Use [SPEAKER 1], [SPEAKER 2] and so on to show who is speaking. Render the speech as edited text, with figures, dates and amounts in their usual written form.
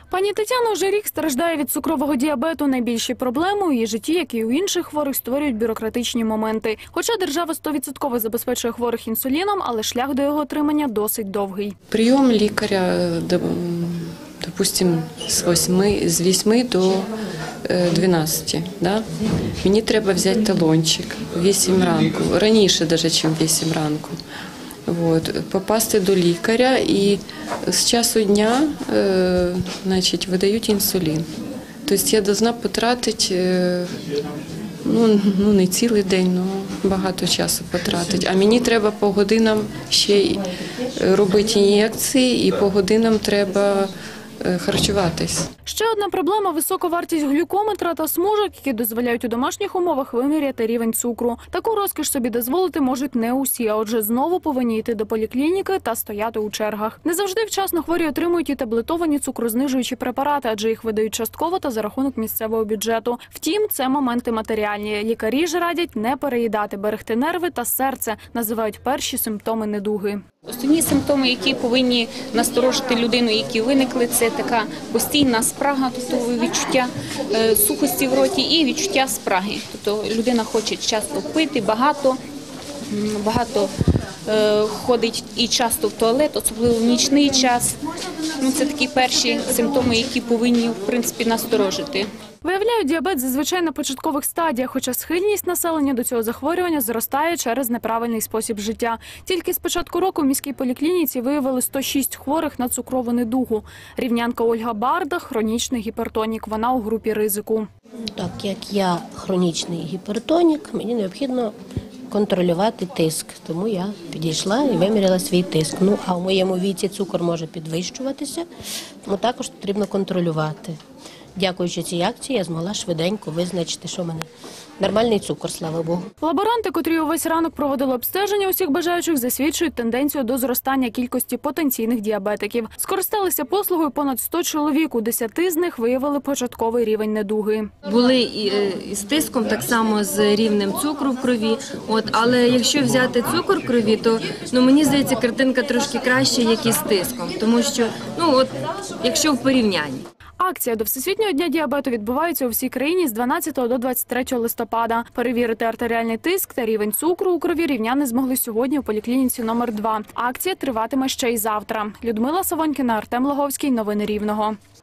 [SPEAKER 1] Пані Тетяна вже рік страждає від цукрового діабету. Найбільші проблеми у її житті, як і у інших хворих, створюють бюрократичні моменти. Хоча держава 100% забезпечує хворих інсуліном, але шлях до його отримання досить довгий.
[SPEAKER 2] Прийом лікаря, допустим, з 8 до 12. Да? Мені треба взяти талончик в 8 ранку, раніше навіть, ніж в 8 ранку. Попасти до лікаря і з часу дня видають інсулін. Тобто я повинна потратити не цілий день, але багато часу потратити. А мені треба по годинам ще й робити ін'єкції і по годинам треба харчуватись.
[SPEAKER 1] Ще одна проблема – висока вартість глюкометра та смужок, які дозволяють у домашніх умовах виміряти рівень цукру. Таку розкіш собі дозволити можуть не усі, а отже знову повинні йти до поліклініки та стояти у чергах. Не завжди вчасно хворі отримують і таблетовані цукрознижуючі препарати, адже їх видають частково та за рахунок місцевого бюджету. Втім, це моменти матеріальні. Лікарі ж радять не переїдати, берегти нерви та серце, називають перші симптоми недуги.
[SPEAKER 3] Основні симптоми, які повинні насторожити людину, які виникли, це така постійна спрага, тобто відчуття сухості в роті і відчуття спраги. Тобто людина хоче часто пити, багато ходить і часто в туалет, особливо в нічний час. Це такі перші симптоми, які повинні, в принципі, насторожити.
[SPEAKER 1] Виявляють діабет зазвичай на початкових стадіях, хоча схильність населення до цього захворювання зростає через неправильний спосіб життя. Тільки з початку року в міській поліклініці виявили 106 хворих на цукрову недугу. Рівнянка Ольга Барда – хронічний гіпертонік, вона у групі ризику.
[SPEAKER 4] Так як я хронічний гіпертонік, мені необхідно контролювати тиск, тому я підійшла і виміряла свій тиск. А в моєму віці цукор може підвищуватися, тому також потрібно контролювати. Дякуючи цій акції, я змогла швиденько визначити, що в мене нормальний цукор, слава Богу.
[SPEAKER 1] Лаборанти, котрі увесь ранок проводили обстеження усіх бажаючих, засвідчують тенденцію до зростання кількості потенційних діабетиків. Скористалися послугою понад 100 чоловік, у 10 з них виявили початковий рівень недуги.
[SPEAKER 5] Були і з тиском, так само з рівнем цукру в крові. Але якщо взяти цукор в крові, то мені здається, картинка трошки краща, як і з тиском. Тому що, якщо в порівнянні.
[SPEAKER 1] Акція до Всесвітнього дня діабету відбувається у всій країні з 12 до 23 листопада. Перевірити артеріальний тиск та рівень цукру у крові рівняни змогли сьогодні у поліклініці номер 2. Акція триватиме ще й завтра. Людмила Савонькіна, Артем Лаговський. Новини Рівного.